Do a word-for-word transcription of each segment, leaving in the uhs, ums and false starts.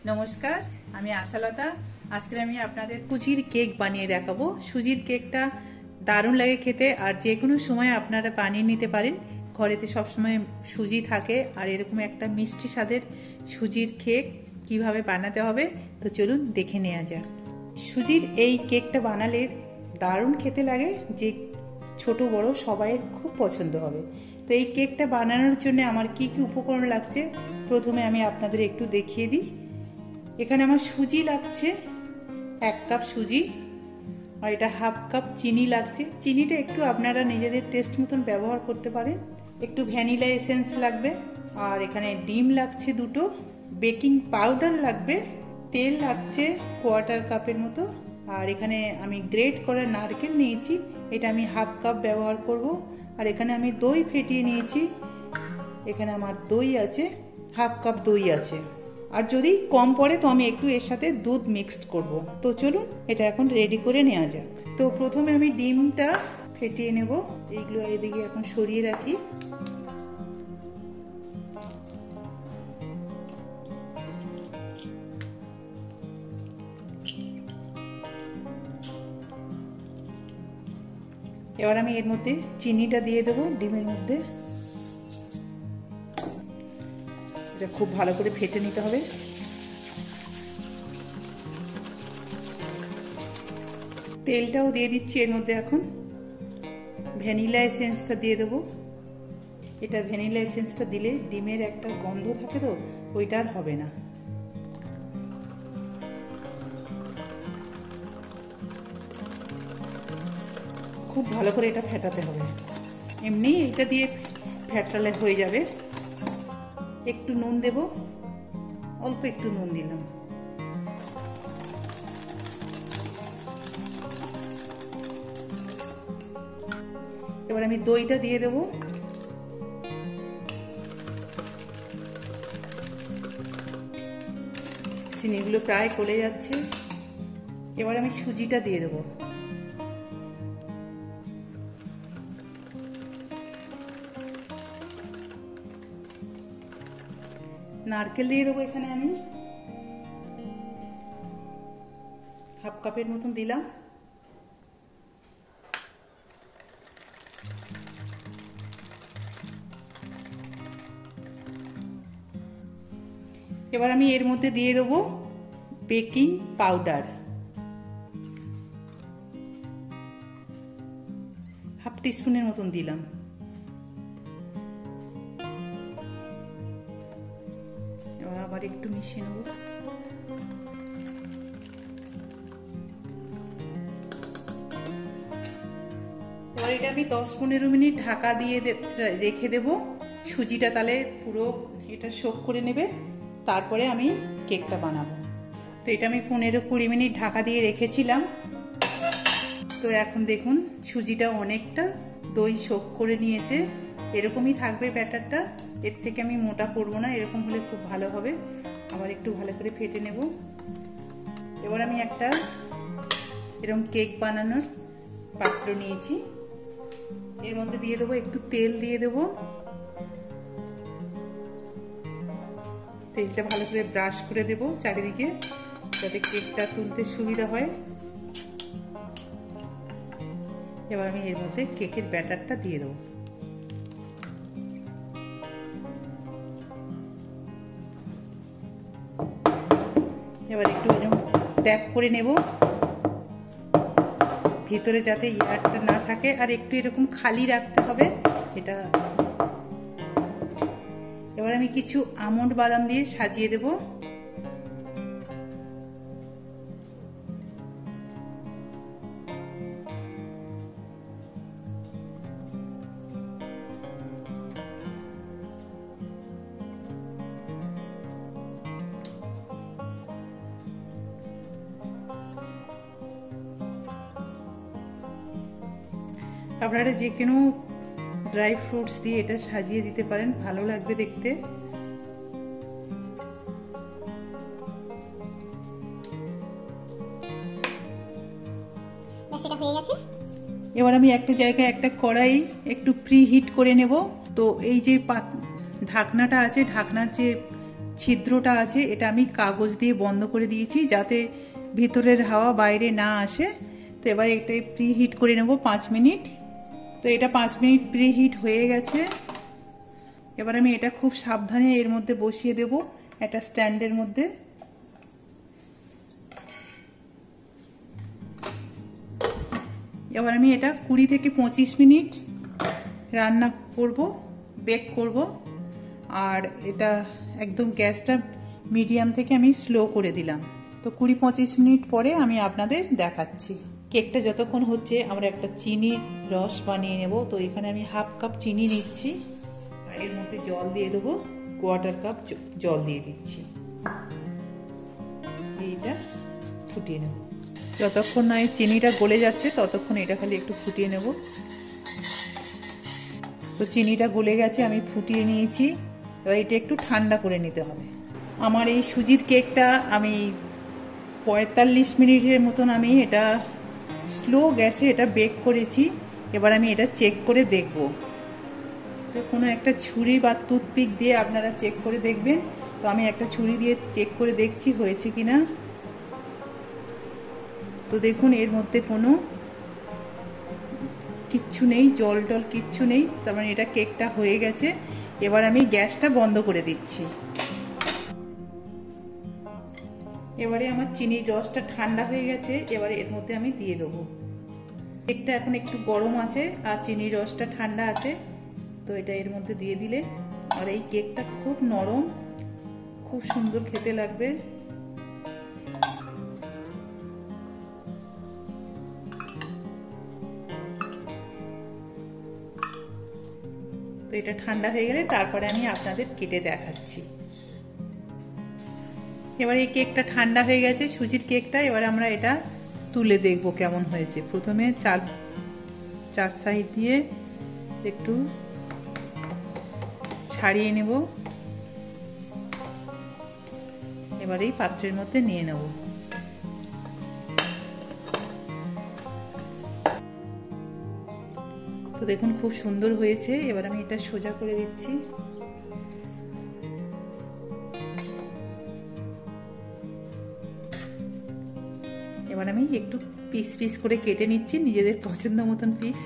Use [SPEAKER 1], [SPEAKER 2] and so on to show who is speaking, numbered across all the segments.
[SPEAKER 1] নমস্কার, আমি আশালতা। আজকে আমি আপনাদের সুজির কেক বানিয়ে দেখাবো। সুজির কেকটা দারুণ লাগে খেতে, আর যে কোনো সময় আপনারা বানিয়ে নিতে পারেন। ঘরেতে সবসময় সুজি থাকে, আর এরকম একটা মিষ্টি স্বাদের সুজির কেক কিভাবে বানাতে হবে তো চলুন দেখে নেওয়া যাক। সুজির এই কেকটা বানালে দারুণ খেতে লাগে, যে ছোট বড় সবাইয়ের খুব পছন্দ হবে। তো এই কেকটা বানানোর জন্য আমার কি কি উপকরণ লাগছে প্রথমে আমি আপনাদের একটু দেখিয়ে দিই। এখানে আমার সুজি লাগছে এক কাপ সুজি, আর এটা হাফ কাপ চিনি লাগছে। চিনিটা একটু আপনারা নিজেদের টেস্ট মতন ব্যবহার করতে পারেন। একটু ভ্যানিলা এসেন্স লাগবে, আর এখানে ডিম লাগছে দুটো, বেকিং পাউডার লাগবে, তেল লাগছে কোয়ার্টার কাপের মতো, আর এখানে আমি গ্রেট করা নারকেল নিয়েছি, এটা আমি হাফ কাপ ব্যবহার করব। আর এখানে আমি দই ফেটিয়ে নিয়েছি, এখানে আমার দই আছে, হাফ কাপ দই আছে। আর যদি কম পড়ে তো আমি একটু এর সাথে দুধ মিক্সড করব। তো চলুন এটা এখন রেডি করে নেওয়া যাক। তো প্রথমে আমি ডিমটা ফেটিয়ে নেব, এইগুলো এদিকে এখন সরিয়ে রাখি। এবার আমি এর মধ্যে চিনিটা দিয়ে দেবো ডিমের মধ্যে। এটা খুব ভালো করে ফেটে নিতে হবে। তেলটাও দিয়ে দিচ্ছি এর মধ্যে। এখন ভ্যানিলা এসেন্সটা দিয়ে দেবো। এটা ভ্যানিলা এসেন্সটা দিলে ডিমের একটা গন্ধ থাকে, তো ওইটা আর হবে না। খুব ভালো করে এটা ফেটাতে হবে, এমনি এটা দিয়ে ফেটালে হয়ে যাবে। একটু নুন দেব, অল্প একটু নুন দিলাম। এবার আমি দইটা দিয়ে দেব। চিনিগুলো প্রায় গলে যাচ্ছে। এবার আমি সুজিটা দিয়ে দেবো। নারকেল দিয়ে দেবো, এখানে আমি হাফ কাপের মতন দিলাম। এবার আমি এর মধ্যে দিয়ে দেবো বেকিং পাউডার, হাফ টিস্পুনের মতন দিলাম। আবার একটু মিশিয়ে নেব। এবার এটা আমি দশ পনেরো মিনিট ঢাকা দিয়ে রেখে দেব। সুজিটা তাহলে পুরো এটা সোক করে নেবে, তারপরে আমি কেকটা বানাবো। তো এটা আমি পনেরো কুড়ি মিনিট ঢাকা দিয়ে রেখেছিলাম। তো এখন দেখুন সুজিটা অনেকটা দই সোক করে নিয়েছে। এরকমই থাকবে ব্যাটারটা, এর থেকে আমি মোটা করবো না, এরকম হলে খুব ভালো হবে। আবার একটু ভালো করে ফেটে নেব। এবার আমি একটা এরকম কেক বানানোর পাত্র নিয়েছি, এর মধ্যে দিয়ে দেবো একটু তেল দিয়ে দেবো। তেলটা ভালো করে ব্রাশ করে দেব চারিদিকে, যাতে কেকটা তুলতে সুবিধা হয়। এবার আমি এর মধ্যে কেকের ব্যাটারটা দিয়ে দেবো। এবার একটু এরকম ট্যাপ করে নেব, ভিতরে যাতে এয়ারটা না থাকে, আর একটু এরকম খালি রাখতে হবে এটা। এবার আমি কিছু আমন্ড বাদাম দিয়ে সাজিয়ে দেব। আপনারা যে কোনো ড্রাই ফ্রুটস দিয়ে এটা সাজিয়ে দিতে পারেন, ভালো লাগবে দেখতে। এবার আমি একটা জায়গায় একটা কড়াই একটু প্রি হিট করে নেব। তো এই যে ঢাকনাটা আছে, ঢাকনার যে ছিদ্রটা আছে এটা আমি কাগজ দিয়ে বন্ধ করে দিয়েছি যাতে ভিতরের হাওয়া বাইরে না আসে। তো এবার এটা প্রি হিট করে নেব পাঁচ মিনিট। তো এটা পাঁচ মিনিট প্রি হিট হয়ে গেছে। এবার আমি এটা খুব সাবধানে এর মধ্যে বসিয়ে দেব একটা স্ট্যান্ডের মধ্যে। এবার আমি এটা কুড়ি থেকে পঁচিশ মিনিট রান্না করব, বেক করব। আর এটা একদম গ্যাসটা মিডিয়াম থেকে আমি স্লো করে দিলাম। তো কুড়ি পঁচিশ মিনিট পরে আমি আপনাদের দেখাচ্ছি। কেকটা যতক্ষণ হচ্ছে আমরা একটা চিনির রস বানিয়ে নেব। তো এখানে আমি হাফ কাপ চিনি নিচ্ছি আর এর মধ্যে জল দিয়ে দেবো, কোয়ার্টার কাপ জল দিয়ে দিচ্ছি। এইটা ফুটিয়ে নেব। যতক্ষণ না এই চিনিটা গলে যাচ্ছে ততক্ষণ এটা খালি একটু ফুটিয়ে নেব। তো চিনিটা গলে গেছে, আমি ফুটিয়ে নিয়েছি। এবার এটা একটু ঠান্ডা করে নিতে হবে। আমার এই সুজির কেকটা আমি পঁয়তাল্লিশ মিনিটের মতন আমি এটা স্লো গ্যাসে এটা বেক করেছি। এবার আমি এটা চেক করে দেখব। তো কোনো একটা ছুরি বা টুথপিক দিয়ে আপনারা চেক করে দেখবেন। তো আমি একটা ছুরি দিয়ে চেক করে দেখছি হয়েছে কিনা। তো দেখুন এর মধ্যে কোনো কিচ্ছু নেই, জল টল কিচ্ছু নেই। তার মানে এটা কেকটা হয়ে গেছে। এবার আমি গ্যাসটা বন্ধ করে দিচ্ছি। এবারে আমার চিনির রসটা ঠান্ডা হয়ে গেছে। এবারে এর মধ্যে আমি দিয়ে দেবো। কেকটা এখন একটু গরম আছে আর চিনির রসটা ঠান্ডা আছে। তো এটা এর মধ্যে দিয়ে দিলে আর এই কেকটা খুব নরম, খুব সুন্দর খেতে লাগবে। তো এটা ঠান্ডা হয়ে গেলে তারপরে আমি আপনাদের কেটে দেখাচ্ছি। এবার এই কেকটা ঠান্ডা হয়ে গেছে, সুজির কেকটা। এবার আমরা এটা তুলে দেখব কেমন হয়েছে। প্রথমে চার চার সাইড দিয়ে একটু ছাড়িয়ে নেব। এবার এই পাত্রের মধ্যে নিয়ে নেব। তো দেখুন খুব সুন্দর হয়েছে। এবার আমি এটা সোজা করে দিচ্ছি। এবার আমি একটু পিস পিস করে কেটে নিচ্ছি, নিজেদের পছন্দ মতন পিস।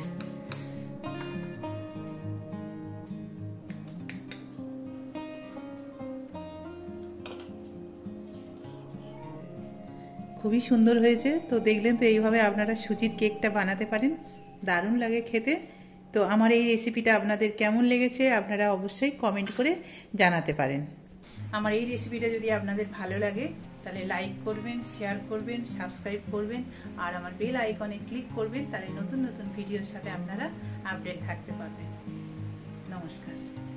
[SPEAKER 1] খুবই সুন্দর হয়েছে। তো দেখলেন তো এইভাবে আপনারা সুজির কেকটা বানাতে পারেন, দারুণ লাগে খেতে। তো আমার এই রেসিপিটা আপনাদের কেমন লেগেছে আপনারা অবশ্যই কমেন্ট করে জানাতে পারেন। আমার এই রেসিপিটা যদি আপনাদের ভালো লাগে তাহলে লাইক করবেন, শেয়ার করবেন, সাবস্ক্রাইব করবেন আর আমার বেল আইকনে ক্লিক করবেন। তাহলে নতুন নতুন ভিডিওর সাথে আপনারা আপডেট থাকতে পারবেন। নমস্কার।